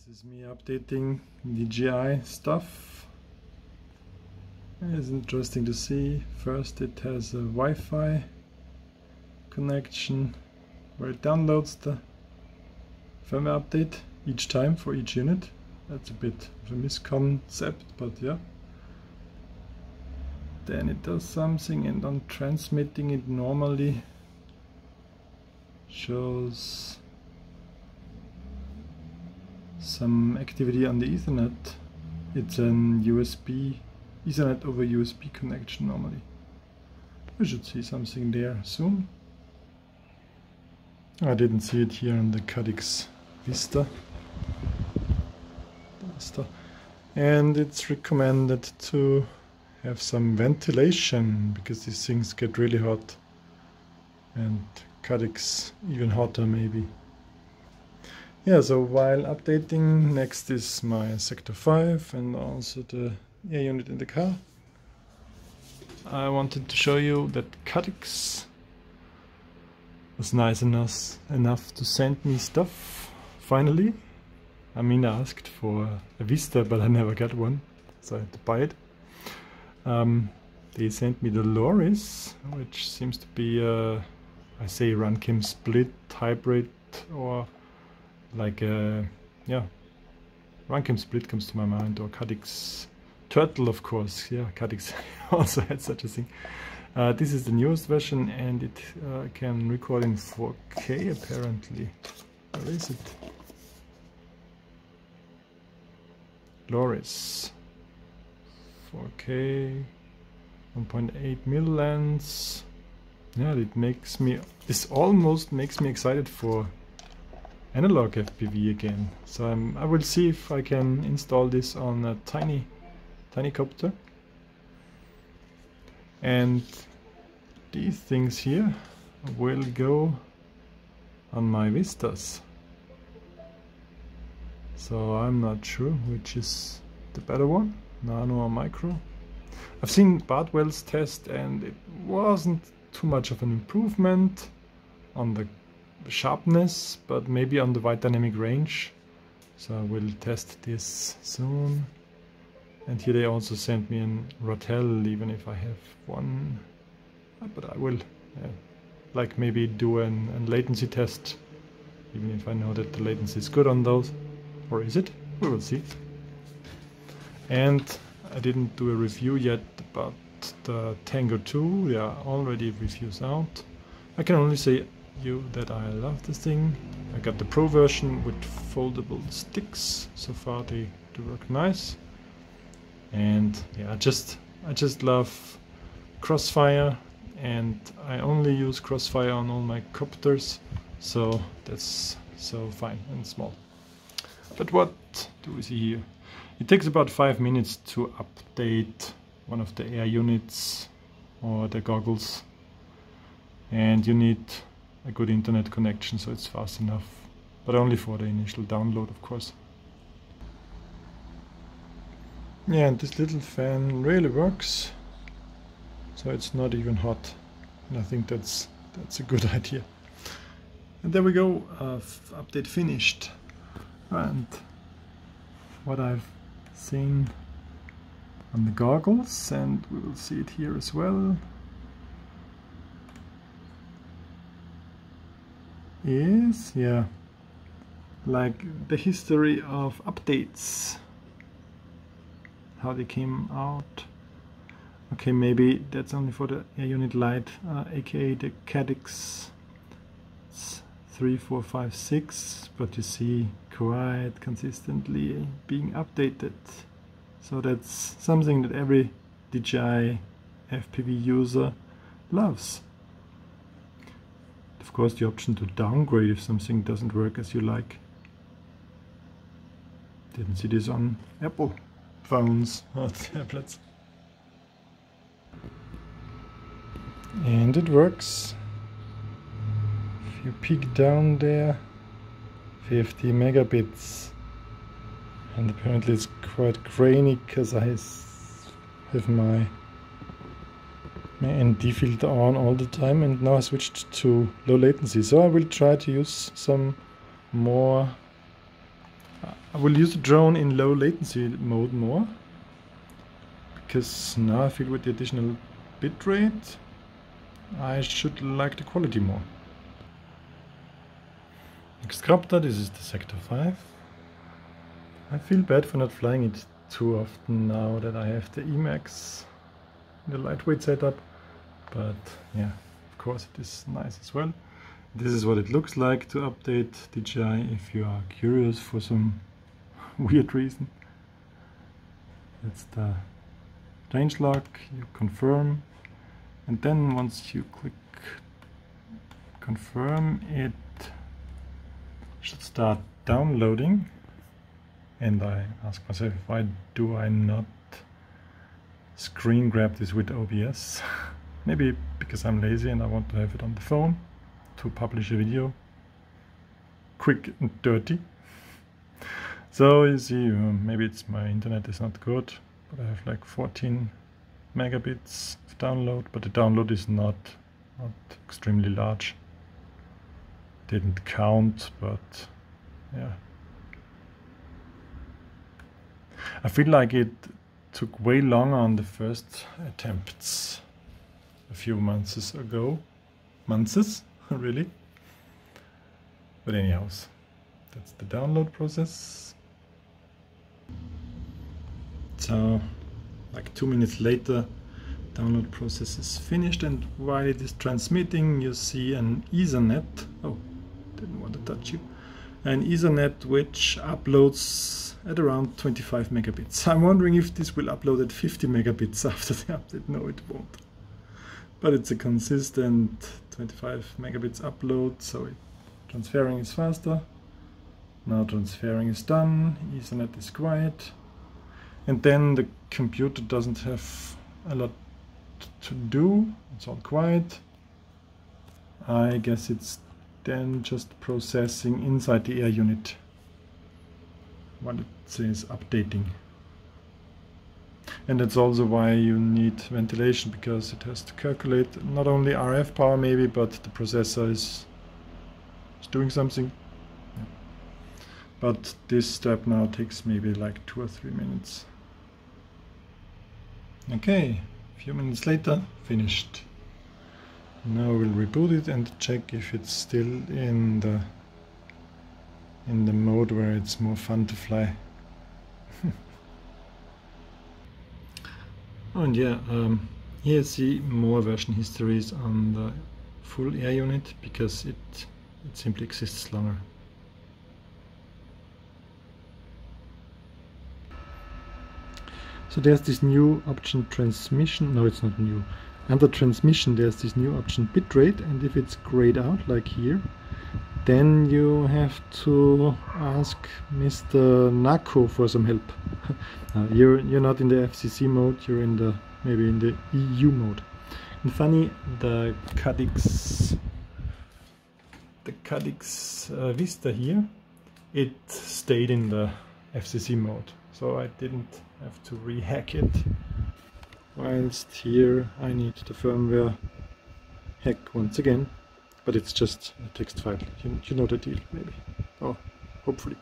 This is me updating DJI stuff. It's interesting to see. First it has a Wi-Fi connection where it downloads the firmware update each time for each unit. That's a bit of a misconcept, but yeah. Then it does something, and on transmitting it normally shows some activity on the Ethernet. It's an Ethernet over USB connection normally. We should see something there soon. I didn't see it here on the Caddx Vista. And it's recommended to have some ventilation because these things get really hot, and Caddx even hotter maybe. Yeah, so while updating, next is my Sector 5 and also the air unit in the car. I wanted to show you that Caddx was nice enough to send me stuff, finally. I mean, I asked for a Vista, but I never got one, so I had to buy it. They sent me the Loris, which seems to be a, I say, Runcam split hybrid, or like a, yeah, Runcam split comes to my mind, or Caddx Turtle, of course. Yeah, Caddx also had such a thing. This is the newest version, and it can record in 4K apparently. Where is it? Loris 4K 1.8 mil lens. Yeah, this almost makes me excited for analog FPV again. So I will see if I can install this on a tiny copter. And these things here will go on my Vistas. So I'm not sure which is the better one, nano or micro. I've seen Bartwell's test, and it wasn't too much of an improvement on the sharpness, but maybe on the wide dynamic range. So I will test this soon. And here they also sent me an Rotel, even if I have one. But I will like maybe do a latency test, even if I know that the latency is good on those. Or is it? We will see. And I didn't do a review yet about the Tango 2. There are already reviews out. I can only say you that I love this thing. I got the Pro version with foldable sticks. So far they do work nice. And yeah, I just love Crossfire, and I only use Crossfire on all my copters, so that's so fine and small. But what do we see here? It takes about 5 minutes to update one of the air units or the goggles, and you need a good internet connection, so it's fast enough, but only for the initial download, of course. Yeah, and this little fan really works, so it's not even hot, and I think that's a good idea. And there we go, update finished. And what I've seen on the goggles, and we will see it here as well, is, yeah, like the history of updates, how they came out. Okay, maybe that's only for the Air Unit Lite, aka the Caddx 3, 4, 5, 6, but you see quite consistently being updated. So that's something that every DJI FPV user loves. Of course, the option to downgrade if something doesn't work as you like. Didn't see this on Apple phones or tablets. And it works. If you peek down there, 50 megabits, and apparently it's quite grainy because I have my ND filter on all the time, and now I switched to low latency. So I will try to use some more I will use the drone in low latency mode more, because now I feel with the additional bitrate I should like the quality more. Excropter, this is the Sector 5. I feel bad for not flying it too often now that I have the Emax, the lightweight setup, but yeah, of course it is nice as well. This is what it looks like to update DJI if you are curious for some weird reason. That's the changelog, you confirm, and then once you click confirm, it should start downloading. And I ask myself, why do I not screen grab this with OBS? Maybe because I'm lazy and I want to have it on the phone to publish a video quick and dirty. So you see, maybe it's my internet is not good, but I have like 14 megabits of download, but the download is not extremely large. Didn't count, but yeah. I feel like it took way longer on the first attempts a few months ago. Months, really. But anyhow, that's the download process. So, like 2 minutes later, download process is finished, and while it is transmitting, you see an Ethernet. Oh, didn't want to touch you. An Ethernet which uploads at around 25 megabits. I'm wondering if this will upload at 50 megabits after the update. No, it won't. But it's a consistent 25 megabits upload, so transferring is faster. Now transferring is done, Ethernet is quiet, and then the computer doesn't have a lot to do, it's all quiet. I guess it's then just processing inside the air unit while it says updating. And that's also why you need ventilation, because it has to calculate not only RF power maybe, but the processor is doing something. Yeah. But this step now takes maybe like 2 or 3 minutes. Okay, a few minutes later, finished. Now we'll reboot it and check if it's still in the mode where it's more fun to fly. Oh, and yeah, here you see more version histories on the full air unit, because it simply exists longer. So there's this new option transmission. No, it's not new. Under transmission there's this new option bitrate, and if it's grayed out like here, then you have to ask Mr. Nako for some help. You're not in the FCC mode, you're in the maybe in the EU mode. And funny, the Caddx Vista here, it stayed in the FCC mode, so I didn't have to rehack it. Whilst here I need the firmware hack once again, but it's just a text file. You know the deal, maybe. Oh, hopefully.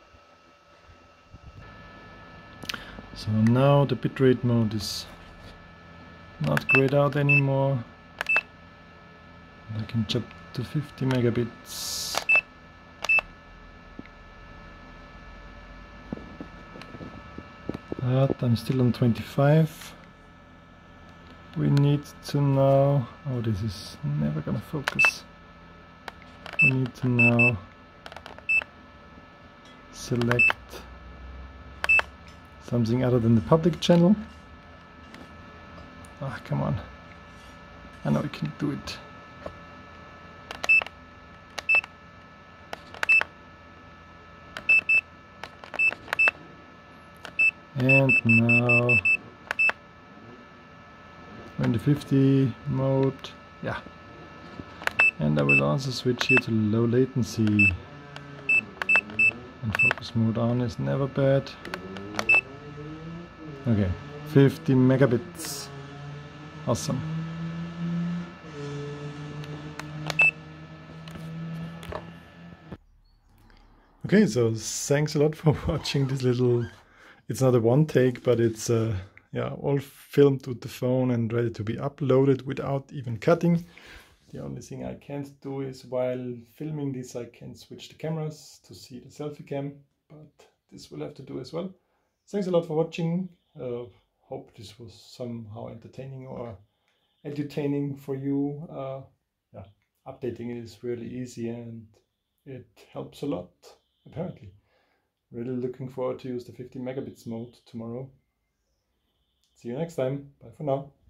So now the bitrate mode is not grayed out anymore. I can jump to 50 megabits. But I'm still on 25. We need to now, oh, this is never gonna focus. We need to now select something other than the public channel. Ah, come on. I know I can do it. And now we're in the 50 mode. Yeah. And I will also switch here to low latency. And focus mode on is never bad. Okay, 50 megabits. Awesome. Okay, so thanks a lot for watching this little, it's not a one take, but it's yeah, all filmed with the phone and ready to be uploaded without even cutting. The only thing I can't do is while filming this I can switch the cameras to see the selfie cam, but this will have to do as well. Thanks a lot for watching. Hope this was somehow entertaining or edutaining for you. Yeah, updating it is really easy and it helps a lot, apparently. Really looking forward to use the 50 megabits mode tomorrow. See you next time. Bye for now.